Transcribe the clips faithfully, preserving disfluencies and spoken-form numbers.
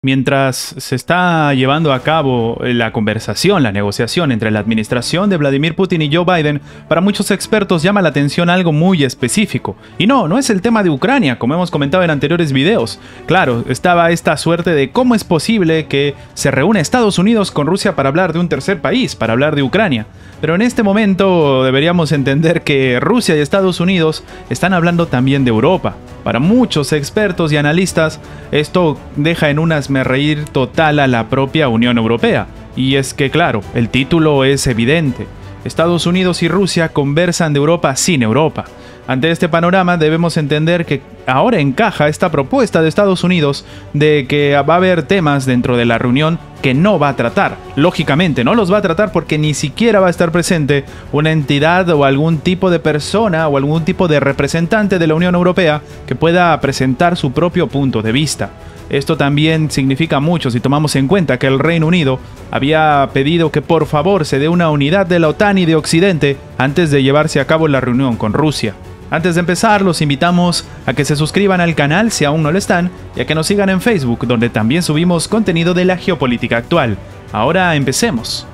Mientras se está llevando a cabo la conversación, la negociación entre la administración de Vladimir Putin y Joe Biden, para muchos expertos llama la atención algo muy específico. Y no, no es el tema de Ucrania, como hemos comentado en anteriores videos. Claro, estaba esta suerte de cómo es posible que se reúne Estados Unidos con Rusia para hablar de un tercer país, para hablar de Ucrania. Pero en este momento deberíamos entender que Rusia y Estados Unidos están hablando también de Europa. Para muchos expertos y analistas, esto deja en un hazmerreír total a la propia Unión Europea. Y es que, claro, el título es evidente. Estados Unidos y Rusia conversan de Europa sin Europa. Ante este panorama debemos entender que ahora encaja esta propuesta de Estados Unidos de que va a haber temas dentro de la reunión que no va a tratar. Lógicamente no los va a tratar porque ni siquiera va a estar presente una entidad o algún tipo de persona o algún tipo de representante de la Unión Europea que pueda presentar su propio punto de vista. Esto también significa mucho si tomamos en cuenta que el Reino Unido había pedido que por favor se dé una unidad de la OTAN y de Occidente antes de llevarse a cabo la reunión con Rusia. Antes de empezar, los invitamos a que se suscriban al canal si aún no lo están y a que nos sigan en Facebook, donde también subimos contenido de la geopolítica actual. Ahora empecemos.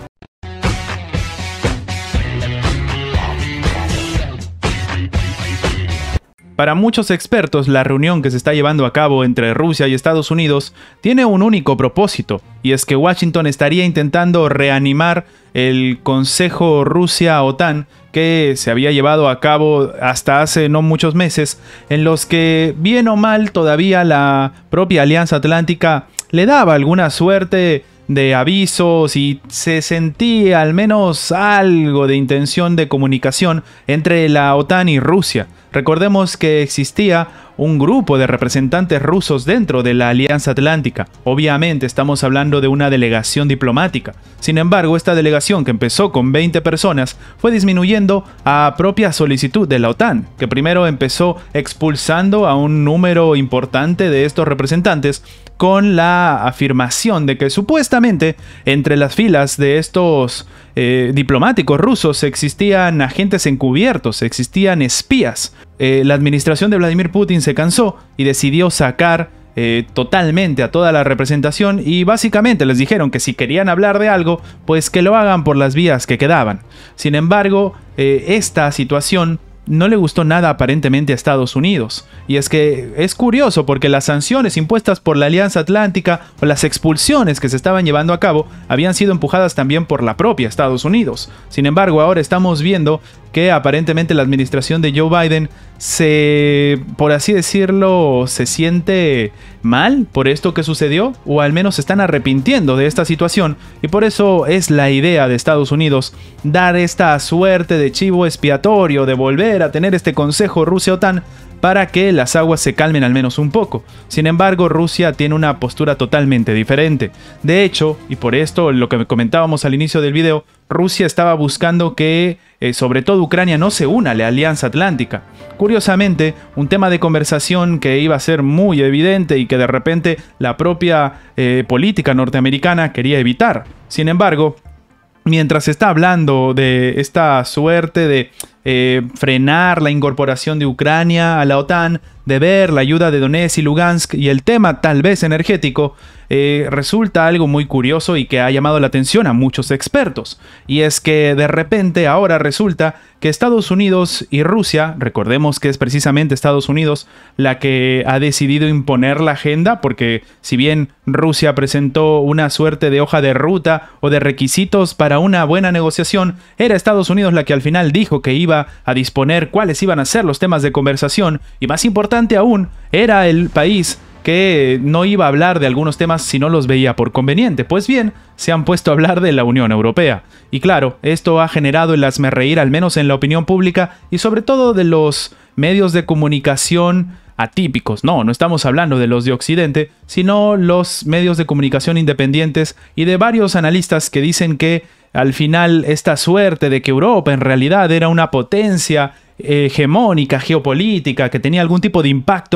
Para muchos expertos, la reunión que se está llevando a cabo entre Rusia y Estados Unidos tiene un único propósito, y es que Washington estaría intentando reanimar el Consejo Rusia-OTAN que se había llevado a cabo hasta hace no muchos meses, en los que, bien o mal, todavía la propia Alianza Atlántica le daba alguna suerte de avisos y se sentía al menos algo de intención de comunicación entre la OTAN y Rusia. Recordemos que existía un grupo de representantes rusos dentro de la Alianza Atlántica. Obviamente estamos hablando de una delegación diplomática. Sin embargo, esta delegación, que empezó con veinte personas, fue disminuyendo a propia solicitud de la OTAN, que primero empezó expulsando a un número importante de estos representantes con la afirmación de que supuestamente entre las filas de estos eh, diplomáticos rusos existían agentes encubiertos, existían espías. Eh, la administración de Vladimir Putin se cansó y decidió sacar eh, totalmente a toda la representación y básicamente les dijeron que si querían hablar de algo, pues que lo hagan por las vías que quedaban. Sin embargo, eh, esta situación no le gustó nada aparentemente a Estados Unidos. Y es que es curioso porque las sanciones impuestas por la Alianza Atlántica o las expulsiones que se estaban llevando a cabo habían sido empujadas también por la propia Estados Unidos. Sin embargo, ahora estamos viendo que aparentemente la administración de Joe Biden se, por así decirlo, se siente mal por esto que sucedió, o al menos se están arrepintiendo de esta situación, y por eso es la idea de Estados Unidos dar esta suerte de chivo expiatorio, de volver a tener este Consejo Rusia-OTAN para que las aguas se calmen al menos un poco. Sin embargo, Rusia tiene una postura totalmente diferente. De hecho, y por esto lo que comentábamos al inicio del video, Rusia estaba buscando que, eh, sobre todo Ucrania, no se una a la Alianza Atlántica. Curiosamente, un tema de conversación que iba a ser muy evidente y que de repente la propia eh, política norteamericana quería evitar. Sin embargo, mientras se está hablando de esta suerte de eh, frenar la incorporación de Ucrania a la OTAN, de ver la ayuda de Donetsk y Lugansk y el tema tal vez energético, eh, resulta algo muy curioso y que ha llamado la atención a muchos expertos. Y es que de repente ahora resulta que Estados Unidos y Rusia, recordemos que es precisamente Estados Unidos la que ha decidido imponer la agenda, porque si bien Rusia presentó una suerte de hoja de ruta o de requisitos para una buena negociación, era Estados Unidos la que al final dijo que iba a disponer cuáles iban a ser los temas de conversación, y más importante aún, era el país que no iba a hablar de algunos temas si no los veía por conveniente. Pues bien, se han puesto a hablar de la Unión Europea. Y claro, esto ha generado el hazmerreír al menos en la opinión pública y sobre todo de los medios de comunicación atípicos. No, no estamos hablando de los de Occidente, sino los medios de comunicación independientes y de varios analistas que dicen que al final esta suerte de que Europa en realidad era una potencia hegemónica, geopolítica, que tenía algún tipo de impacto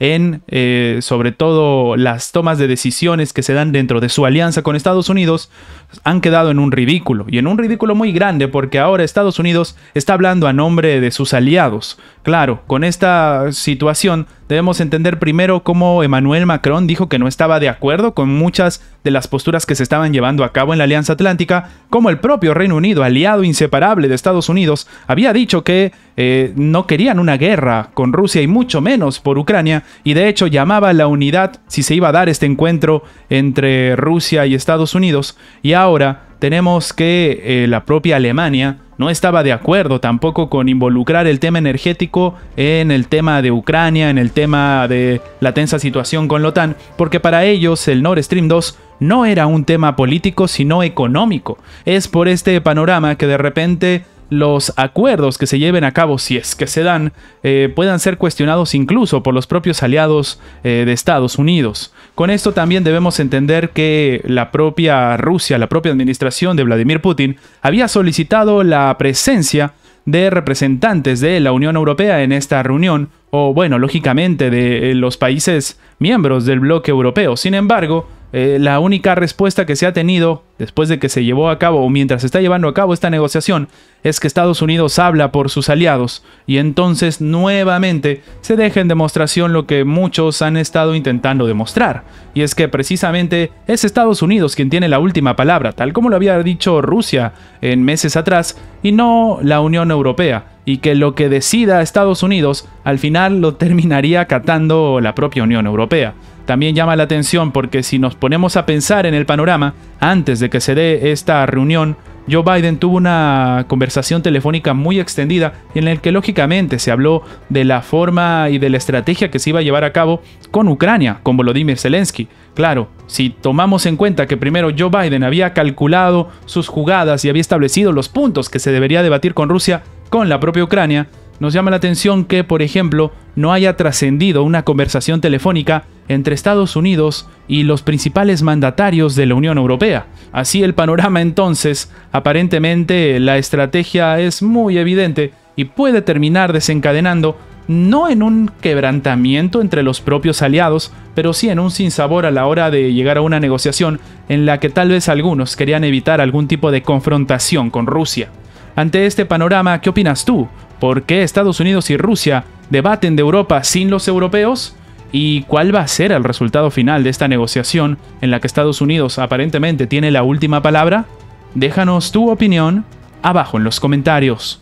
en eh, sobre todo las tomas de decisiones que se dan dentro de su alianza con Estados Unidos, han quedado en un ridículo, y en un ridículo muy grande, porque ahora Estados Unidos está hablando a nombre de sus aliados. Claro, con esta situación debemos entender primero cómo Emmanuel Macron dijo que no estaba de acuerdo con muchas de las posturas que se estaban llevando a cabo en la Alianza Atlántica, como el propio Reino Unido, aliado inseparable de Estados Unidos, había dicho que eh, no querían una guerra con Rusia y mucho menos por Ucrania, y de hecho llamaba a la unidad si se iba a dar este encuentro entre Rusia y Estados Unidos. Y ahora tenemos que eh, la propia Alemania no estaba de acuerdo tampoco con involucrar el tema energético en el tema de Ucrania, en el tema de la tensa situación con la OTAN, porque para ellos el Nord Stream dos no era un tema político sino económico. Es por este panorama que de repente los acuerdos que se lleven a cabo, si es que se dan, eh, puedan ser cuestionados incluso por los propios aliados eh, de Estados Unidos. Con esto también debemos entender que la propia Rusia, la propia administración de Vladimir Putin, había solicitado la presencia de representantes de la Unión Europea en esta reunión, o bueno, lógicamente de los países miembros del bloque europeo. Sin embargo, Eh, la única respuesta que se ha tenido después de que se llevó a cabo o mientras se está llevando a cabo esta negociación es que Estados Unidos habla por sus aliados, y entonces nuevamente se deja en demostración lo que muchos han estado intentando demostrar, y es que precisamente es Estados Unidos quien tiene la última palabra, tal como lo había dicho Rusia en meses atrás, y no la Unión Europea, y que lo que decida Estados Unidos al final lo terminaría acatando la propia Unión Europea. También llama la atención porque si nos ponemos a pensar en el panorama, antes de que se dé esta reunión, Joe Biden tuvo una conversación telefónica muy extendida en la que lógicamente se habló de la forma y de la estrategia que se iba a llevar a cabo con Ucrania, con Volodymyr Zelensky. Claro, si tomamos en cuenta que primero Joe Biden había calculado sus jugadas y había establecido los puntos que se debería debatir con Rusia con la propia Ucrania, nos llama la atención que, por ejemplo, no haya trascendido una conversación telefónica entre Estados Unidos y los principales mandatarios de la Unión Europea. Así el panorama entonces, aparentemente la estrategia es muy evidente y puede terminar desencadenando no en un quebrantamiento entre los propios aliados, pero sí en un sinsabor a la hora de llegar a una negociación en la que tal vez algunos querían evitar algún tipo de confrontación con Rusia. Ante este panorama, ¿qué opinas tú? ¿Por qué Estados Unidos y Rusia debaten de Europa sin los europeos? ¿Y cuál va a ser el resultado final de esta negociación en la que Estados Unidos aparentemente tiene la última palabra? Déjanos tu opinión abajo en los comentarios.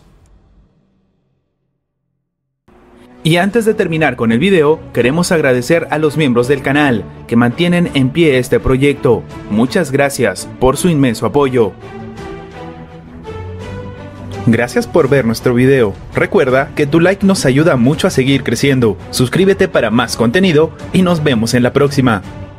Y antes de terminar con el video, queremos agradecer a los miembros del canal que mantienen en pie este proyecto. Muchas gracias por su inmenso apoyo. Gracias por ver nuestro video. Recuerda que tu like nos ayuda mucho a seguir creciendo. Suscríbete para más contenido y nos vemos en la próxima.